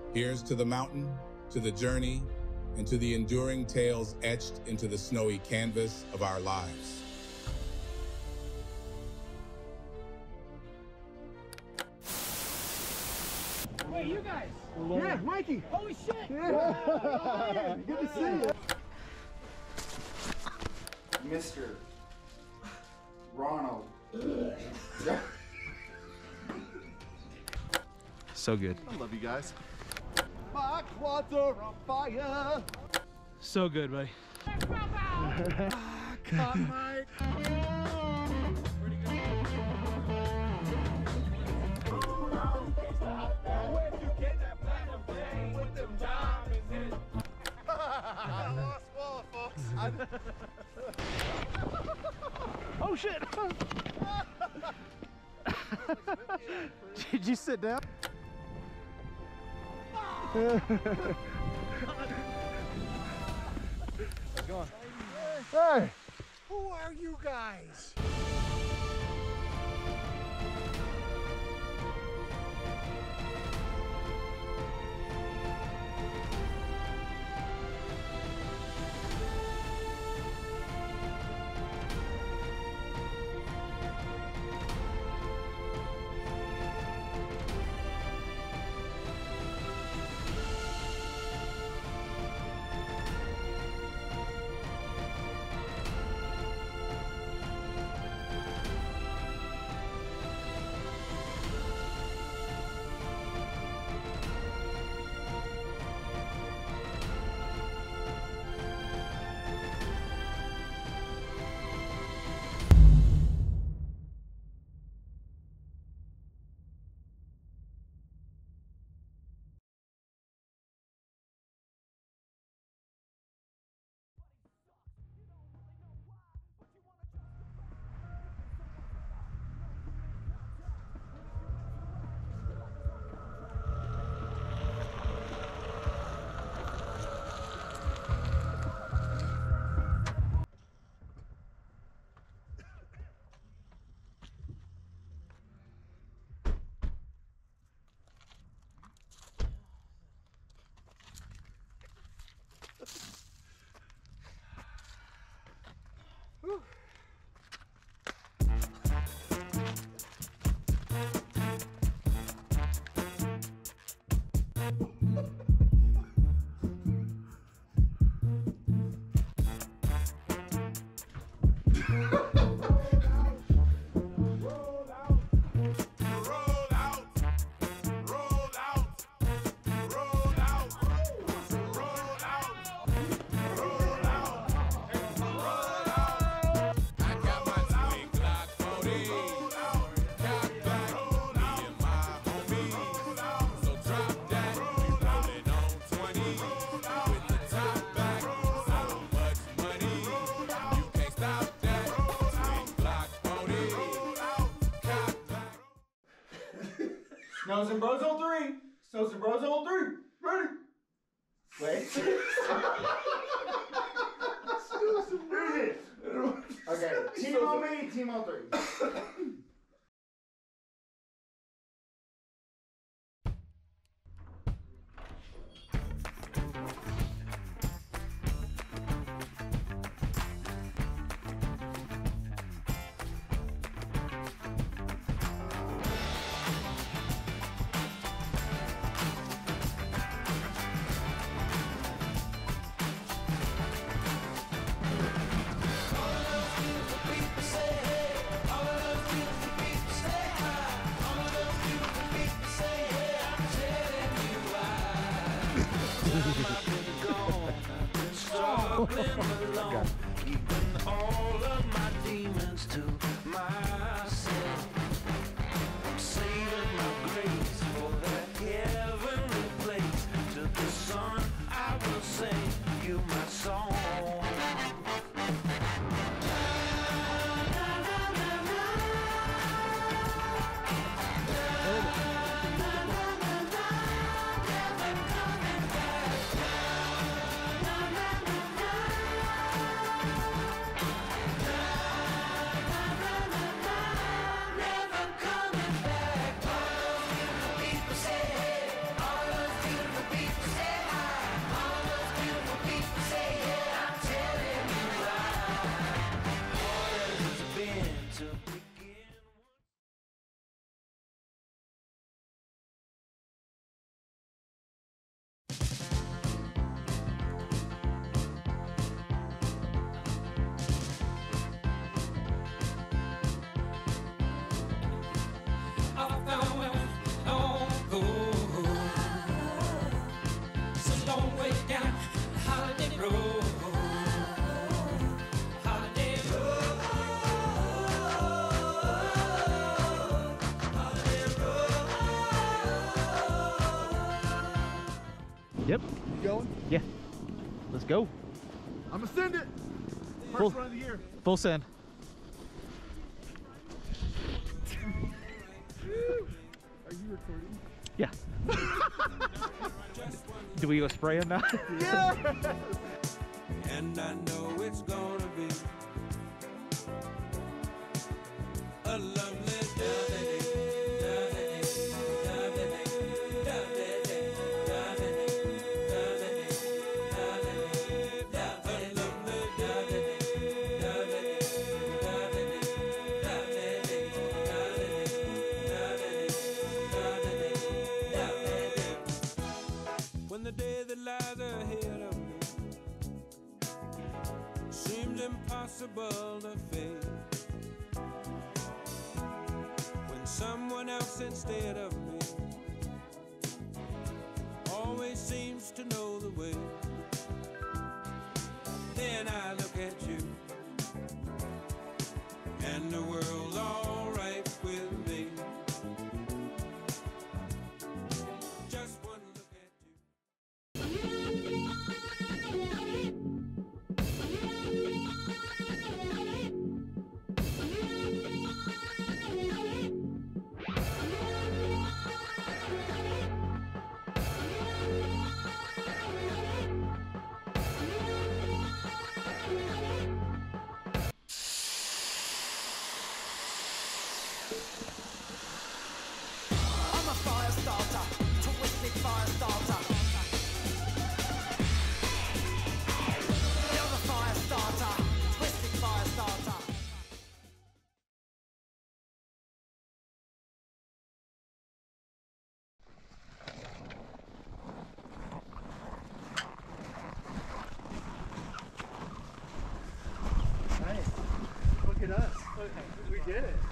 Here's to the mountain, to the journey, and to the enduring tales etched into the snowy canvas of our lives. Hey, you guys! Yeah, Mikey! Holy shit! Yeah! Good to see you! Mr. Ronald. So good. I love you guys. My quads are on fire! So good, buddy. Cut, Mike! Oh shit! Did you sit down? Hey! Who are you guys? Snows and Bros on 3. Snows and Bros on 3. Ready? Wait. Okay, team on me, team on 3. Keeping all of my demons to myself. I'm saving my grace for that heavenly place. To the sun I will sing you my song. Yep. You going? Yeah. Let's go. I'm gonna send it. Full- First run of the year. Full send. Are you recording? Yeah. Do we go spray him now? Yeah. And I know it's gonna be a lovely day. When the day that lies ahead of me seems impossible to face, when someone else instead of me always seems to know the way, then I look at you and the world's all right with me. Just one look at you. I'm a fire starter, twisted fire starter. You're the fire starter, twisted fire starter. Nice. Look at us. We did it.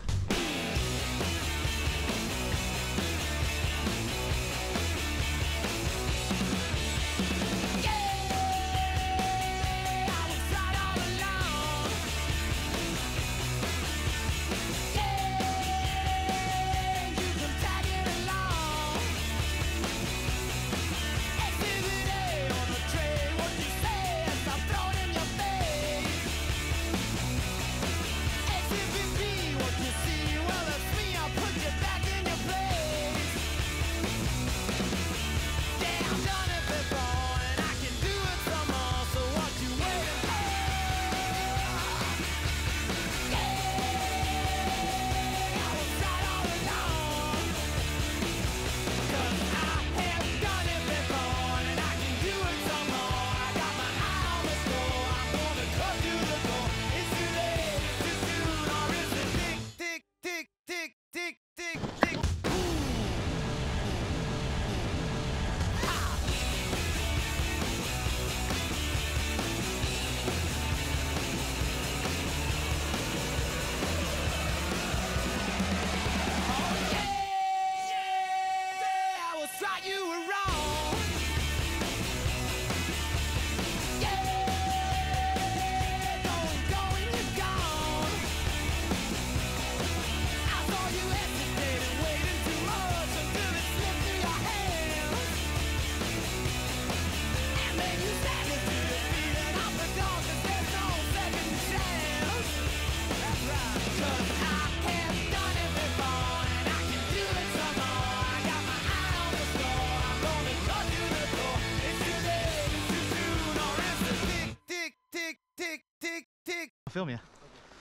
I'll film you.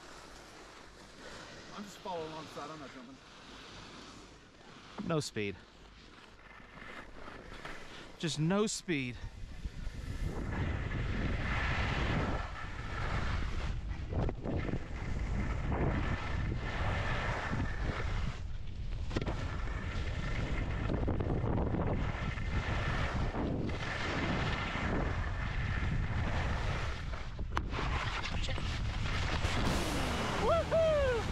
I'm just following alongside. I'm not jumping. No speed. Just no speed. Woohoo!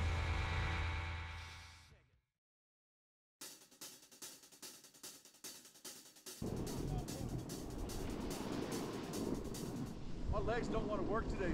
My legs don't want to work today.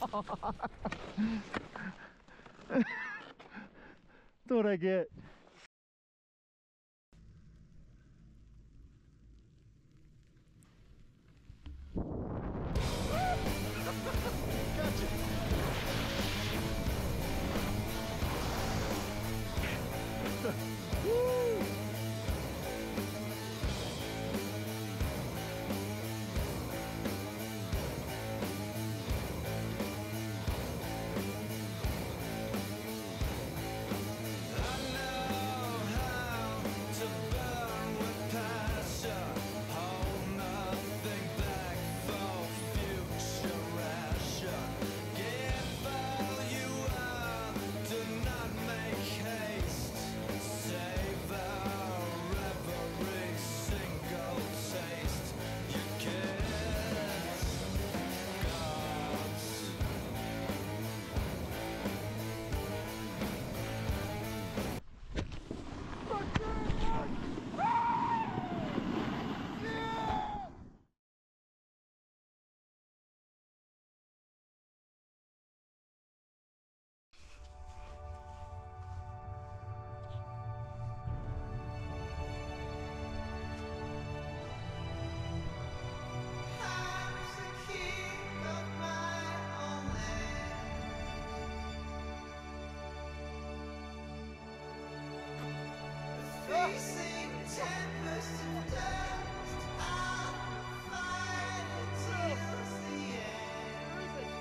That's what I get. Facing tempest and dust, I'll fight until the end.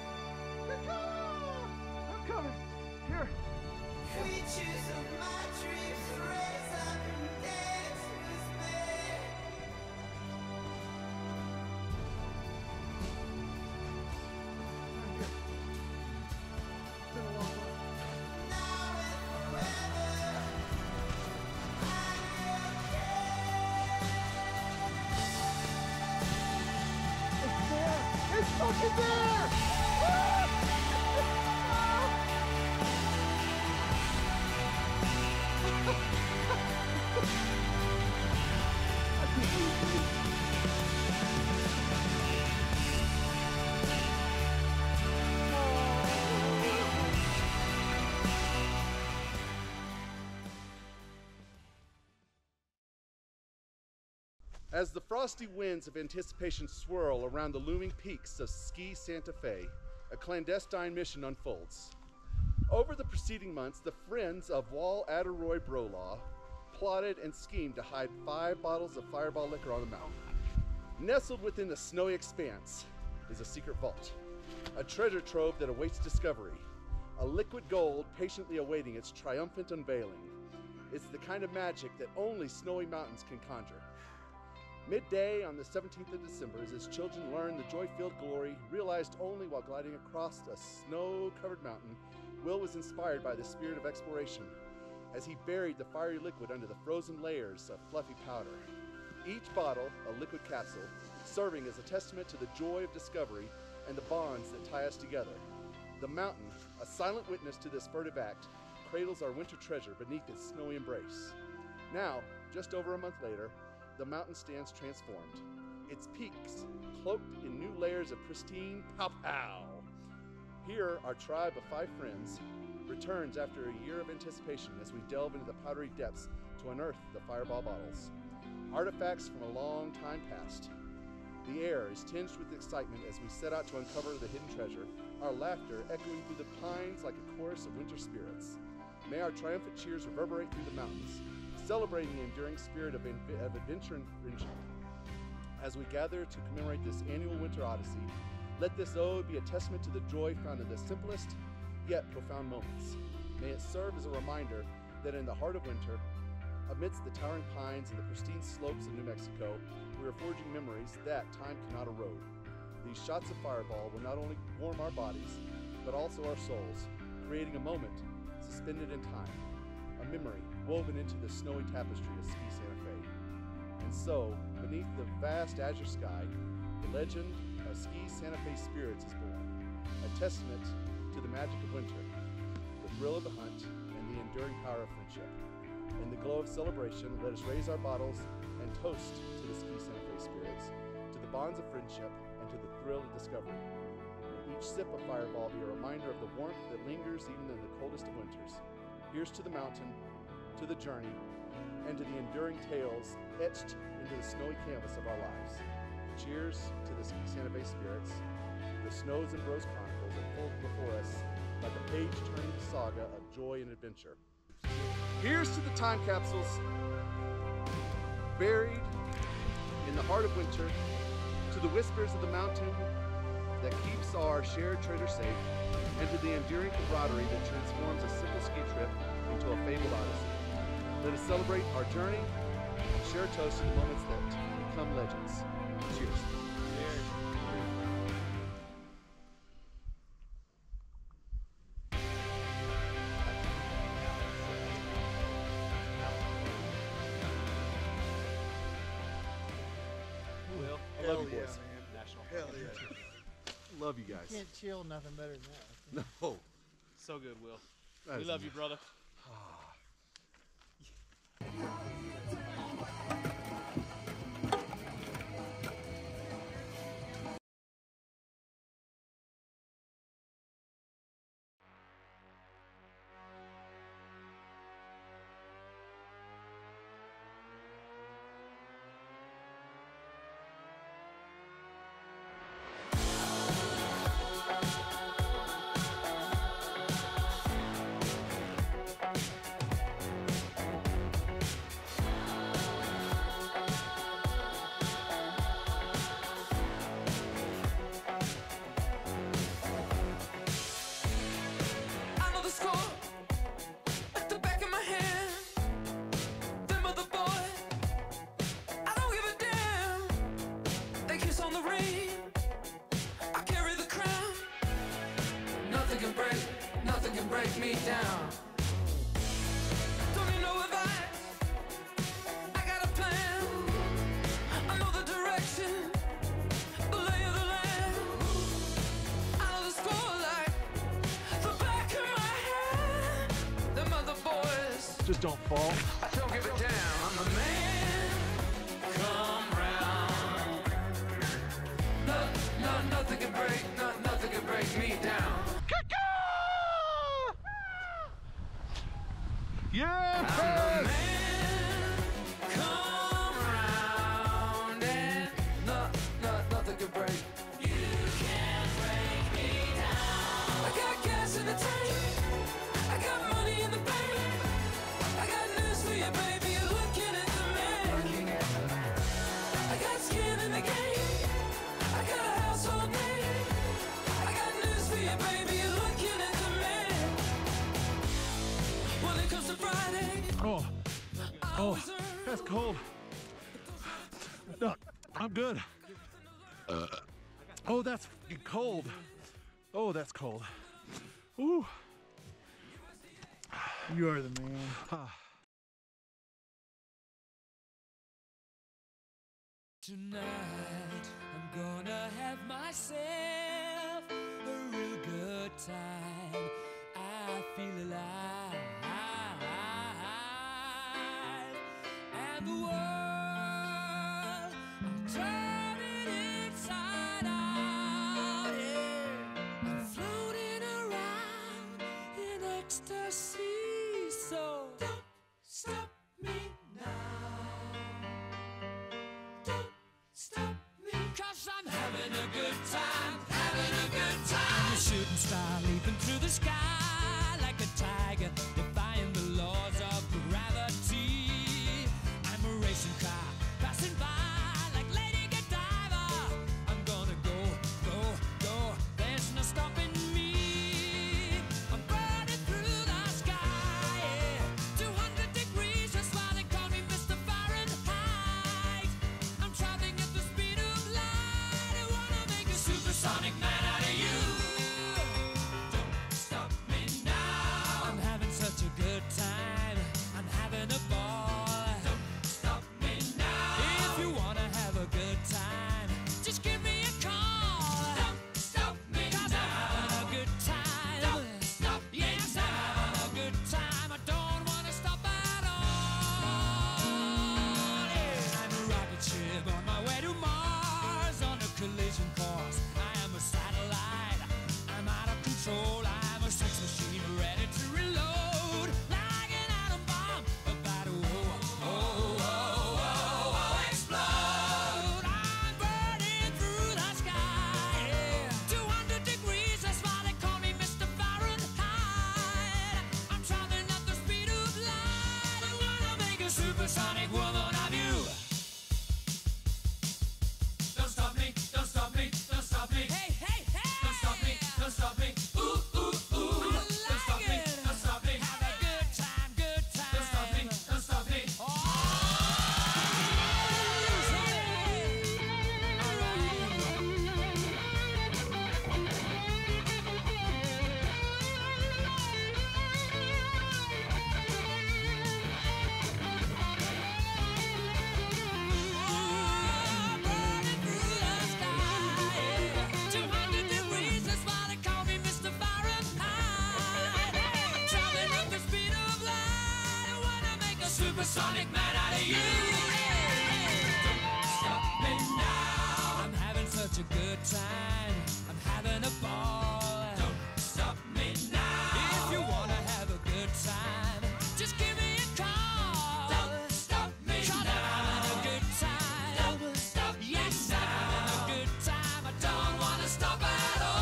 I'm coming. Here. Creatures of my dreams raise up and dance with me. Now and forever, It's fucking there! As the frosty winds of anticipation swirl around the looming peaks of Ski Santa Fe, a clandestine mission unfolds. Over the preceding months, the friends of Wal Adderoy Brolaw plotted and schemed to hide 5 bottles of Fireball liquor on the mountain. Nestled within the snowy expanse is a secret vault, a treasure trove that awaits discovery, a liquid gold patiently awaiting its triumphant unveiling. It's the kind of magic that only snowy mountains can conjure. Midday on the 17th of December, as his children learn the joy-filled glory realized only while gliding across a snow-covered mountain, Will was inspired by the spirit of exploration as he buried the fiery liquid under the frozen layers of fluffy powder. Each bottle, a liquid capsule, serving as a testament to the joy of discovery and the bonds that tie us together. The mountain, a silent witness to this furtive act, cradles our winter treasure beneath its snowy embrace. Now, just over a month later, the mountain stands transformed, its peaks cloaked in new layers of pristine pow-pow. Here, our tribe of 5 friends returns after a year of anticipation as we delve into the powdery depths to unearth the Fireball bottles. Artifacts from a long time past. The air is tinged with excitement as we set out to uncover the hidden treasure, our laughter echoing through the pines like a chorus of winter spirits. May our triumphant cheers reverberate through the mountains, celebrating the enduring spirit of adventure and friendship. As we gather to commemorate this annual winter odyssey, let this ode be a testament to the joy found in the simplest yet profound moments. May it serve as a reminder that in the heart of winter, amidst the towering pines and the pristine slopes of New Mexico, we are forging memories that time cannot erode. These shots of Fireball will not only warm our bodies, but also our souls, creating a moment suspended in time, a memory woven into the snowy tapestry of Ski Santa Fe. And so, beneath the vast azure sky, the legend of Ski Santa Fe Spirits is born, a testament to the magic of winter, the thrill of the hunt, and the enduring power of friendship. In the glow of celebration, let us raise our bottles and toast to the Ski Santa Fe Spirits, to the bonds of friendship, and to the thrill of discovery. May each sip of Fireball be a reminder of the warmth that lingers even in the coldest of winters. Here's to the mountain, to the journey, and to the enduring tales etched into the snowy canvas of our lives. Cheers to the Santa Fe spirits. The Snows and Bros Chronicles unfold before us like a page-turning saga of joy and adventure. Here's to the time capsules buried in the heart of winter, to the whispers of the mountain that keeps our shared treasure safe, and to the enduring camaraderie that transforms a simple ski trip into a fabled odyssey. Let us celebrate our journey and share a toast to the moments that become legends. Cheers. Will. I love you boys. National. Hell yeah. Love you guys. Can't chill nothing better than that. No. So good, Will. That We is love you, brother. I know the score at the back of my hand. Them other boys, I don't give a damn. They kiss on the ring, I carry the crown. Nothing can break me down. Don't need no advice, I got a plan. I know the direction, the lay of the land. I know the score like the back of my hand. Them other boys, Just don't fall. I don't give a damn. I'm the man. Come round. Nothing can break me down. Yeah! I'm the man. Come round and nothing can break. You can't break me down. I got gas in the tank. I got money in the bank. I got news for you, baby. You're looking at the man. I got skin in the game. I got a household name. I got news for you, baby. You're looking at the man. When it comes to Friday, Oh, that's cold. No, I'm good. Oh, that's fucking cold. Oh, that's cold. Ooh. You are the man. tonight I'm gonna have myself a real good time. I feel alive, and the world I'm turning inside out. Yeah, I'm floating around in ecstasy. So don't stop me now. Don't stop me, 'cause I'm having a good time, having a good time. I'm a shooting star leaping through the sky like a tiger, defying the laws of gravity. I'm a racing car passing by like Lady Godiva. I'm gonna go, go, go. There's no stopping me. I'm burning through the sky, yeah. 200 degrees, that's why they call me Mr. Fahrenheit. I'm traveling at the speed of light. I wanna make a supersonic man out of you. Don't stop supersonic woman of you. Don't stop me, don't stop me, don't stop me. Hey, hey, hey! Don't stop me, don't stop me. Ooh, ooh, ooh. Don't stop me, don't stop me. Have a good time, good time. Don't stop me, don't stop me. Supersonic man out of you. Don't stop me now. I'm having such a good time. I'm having a ball. Don't stop me now. If you wanna have a good time, just give me a call. Don't stop me now. I'm having a good time. Don't stop me now. Yes, I'm having a good time. I don't wanna stop at all.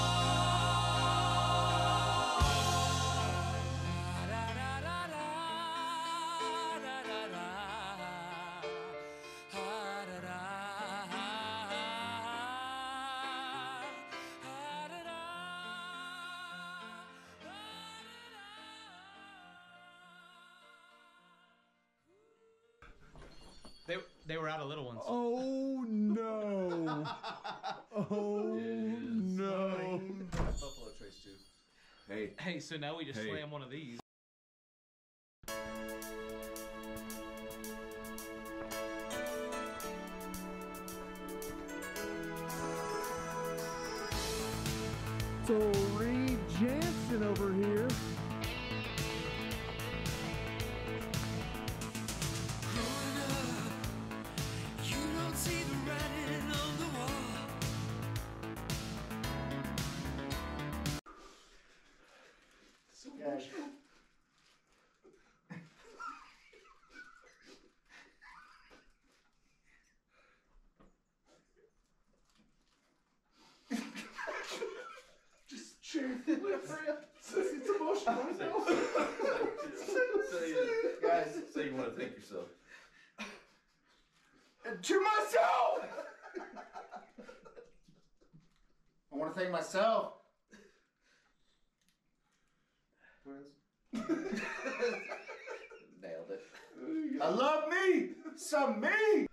They were out of little ones. Oh no! Oh no! Buffalo Trace too. Hey, Hey, so now we just Hey. slam one of these. so Reed Jansen over here. You don't see the writing on the wall. It's emotional. Guys, say you want to thank yourself. And to myself! I want to thank myself. Nailed it. I love me! Some me!